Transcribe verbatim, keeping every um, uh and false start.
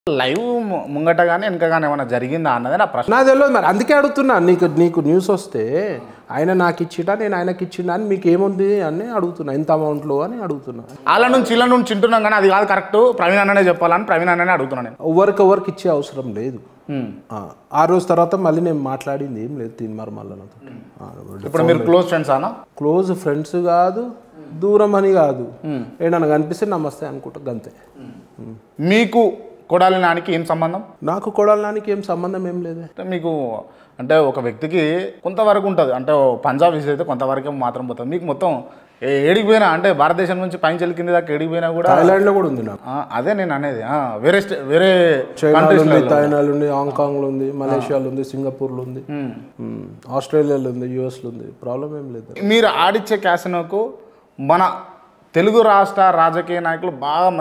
Live ముంగట కానీ వెనక కానీ ఏమైనా జరిగిందా అన్నది నా ప్రశ్న. నాకు తెలియదు మరి, అందుకే అడుగుతున్నా. నీకు నీకు న్యూస్ వస్తే ఆయన నాకు ఇచ్చిటా నేను ఆయనకి ఇచ్చిండా అని మీకు ఏముంది అని అడుగుతున్నా, ఎంత అమౌంట్లో అని అడుగుతున్నా. వాళ్ళ నుంచి ఇలా నుంచి తింటున్నాం కానీ అది కాదు కరెక్ట్, ప్రవీణ్ అన్ననే చెప్పాలని ప్రవీణ్ అన్ననే అడుగుతున్నాను నేను. ఎవరికి ఎవరికి ఇచ్చే అవసరం లేదు. ఆ రోజు తర్వాత మళ్ళీ నేను మాట్లాడింది ఏం లేదు తిన్మార్ మళ్ళీ నాతో. ఇప్పుడు మీరు క్లోజ్ ఫ్రెండ్స్ అనా? క్లోజ్ ఫ్రెండ్స్ కాదు, దూరం అని కాదు, ఏడన్నా కనిపిస్తే నమస్తే అనుకుంటా గంతే. మీకు కొడాలి నానికి ఏం సంబంధం? నాకు కొడాలి నానికి ఏం సంబంధం ఏం లేదు. అంటే మీకు అంటే ఒక వ్యక్తికి కొంతవరకు ఉంటుంది, అంటే పంజాబ్ విజయ్ అయితే కొంతవరకు మాత్రం పోతుంది. మీకు మొత్తం ఏడికి పోయినా అంటే భారతదేశం నుంచి పైంచెల్లి కింద దాకా ఏడికి పోయినా కూడా థాయిలాండ్లో కూడా ఉంది నాకు. అదే నేను అనేది వేరే వేరే చైనాలో ఉంది, థాయిలాండ్ ఉంది, హాంకాంగ్లో ఉంది, మలేషియాలో ఉంది, సింగపూర్లో ఉంది, ఆస్ట్రేలియాలో ఉంది, యూఎస్లో ఉంది. ప్రాబ్లం ఏం లేదు. మీరు ఆడిచ్చే క్యాసినోకు మన తెలుగు రాష్ట్ర రాజకీయ నాయకులు బాగా